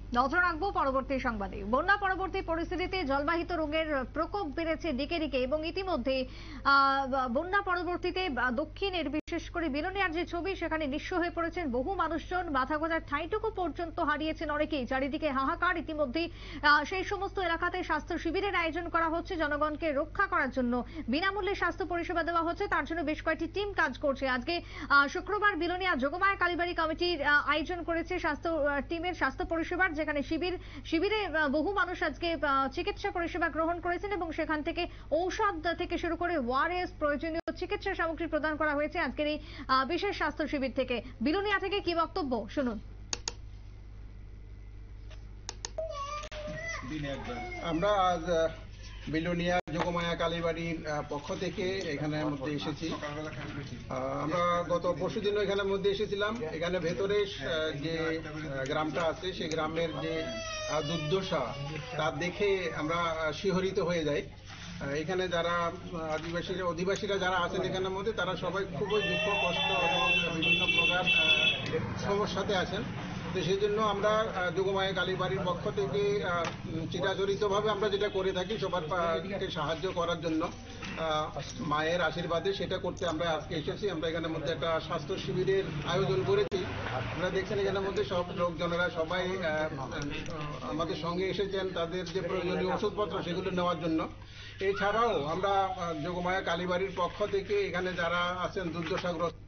নজর রাখবো পরবর্তী সংবাদে। বন্যা পরবর্তী পরিস্থিতিতে জলবাহিত রোগের প্রকোপ বেড়েছে দিকে দিকে এবং ইতিমধ্যে বন্যা পরবর্তীতে দক্ষিণের বিশেষ করে বিলোনিয়ার যে ছবি সেখানে নিঃস্ব হয়ে পড়েছেন বহু মানুষজন, মাথা গোঁজার ঠাঁইটুকু পর্যন্ত হারিয়েছেন অনেকেই। চারিদিকে হাহাকার। ইতিমধ্যে সেই সমস্ত এলাকাতে স্বাস্থ্য শিবিরের আয়োজন করা হচ্ছে জনগণকে রক্ষা করার জন্য। বিনামূল্যে স্বাস্থ্য পরিষেবা দেওয়া হচ্ছে, তার জন্য বেশ কয়েকটি টিম কাজ করছে। আজকে শুক্রবার বিলোনিয়া যোগমায়া কালীবাড়ি কমিটির আয়োজন করেছে স্বাস্থ্য টিমের স্বাস্থ্য পরিষেবার, যেখানে শিবিরে বহু মানুষ আজকে চিকিৎসা পরিষেবা গ্রহণ করেছেন এবং সেখান থেকে ঔষধ থেকে শুরু করে ওআরএস প্রয়োজনীয় চিকিৎসা সামগ্রী প্রদান করা হয়েছে আজকের এই বিশেষ স্বাস্থ্য শিবির থেকে। বিলোনিয়া থেকে কি বক্তব্য শুনুন। আমরা আজ বিলোনিয়া যোগমায়া কালীবাড়ির পক্ষ থেকে এখানের মধ্যে এসেছি। আমরা গত পরশুদিনও এখানের মধ্যে এসেছিলাম। এখানে ভেতরে যে গ্রামটা আছে সেই গ্রামের যে দুর্দশা তা দেখে আমরা শিহরিত হয়ে যাই। এখানে যারা অধিবাসীরা যারা আছেন এখানের মধ্যে তারা সবাই খুবই দুঃখ কষ্ট এবং বিভিন্ন প্রকার সমস্যাতে আছেন। তো সেই জন্য আমরা যোগমায়া কালীবাড়ির পক্ষ থেকে চিরাচরিতভাবে আমরা যেটা করে থাকি সবারকে সাহায্য করার জন্য মায়ের আশীর্বাদে সেটা করতে আমরা আজকে এসেছি। আমরা এখানের মধ্যে একটা স্বাস্থ্য শিবিরের আয়োজন করেছি। আপনারা দেখছেন এখানের মধ্যে সব লোকজনেরা সবাই আমাদের সঙ্গে এসেছেন তাদের যে প্রয়োজনীয় ওষুধপত্র সেগুলো নেওয়ার জন্য। এছাড়াও আমরা যোগমায়া কালীবাড়ির পক্ষ থেকে এখানে যারা আছেন দুর্দশাগ্রস্ত।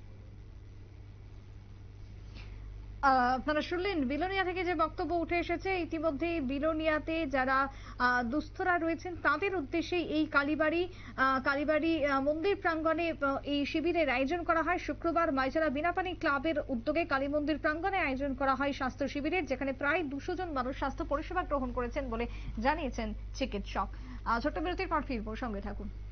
আপনারা শুনলেন বিলোনিয়া থেকে যে বক্তব্য উঠে এসেছে। ইতিমধ্যে বিলোনিয়াতে যারা দুস্থরা রয়েছেন তাদের উদ্দেশ্যে এই কালীবাড়ি মন্দির প্রাঙ্গণে এই শিবিরের আয়োজন করা হয়। শুক্রবার মাইজরা বিনাপানি ক্লাবের উদ্যোগে কালী মন্দির প্রাঙ্গণে আয়োজন করা হয় স্বাস্থ্য শিবিরের, যেখানে প্রায় 200 জন মানুষ স্বাস্থ্য পরিষেবা গ্রহণ করেছেন বলে জানিয়েছেন চিকিৎসক। ছোট্ট বিরতির পর ফিরবো, সঙ্গে থাকুন।